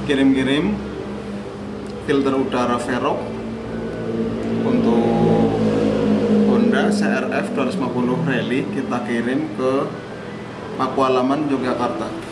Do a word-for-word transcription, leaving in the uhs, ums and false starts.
kirim-kirim filter udara Velrock untuk Honda C R F dua ratus lima puluh Rally, kita kirim ke Pakualaman, Yogyakarta.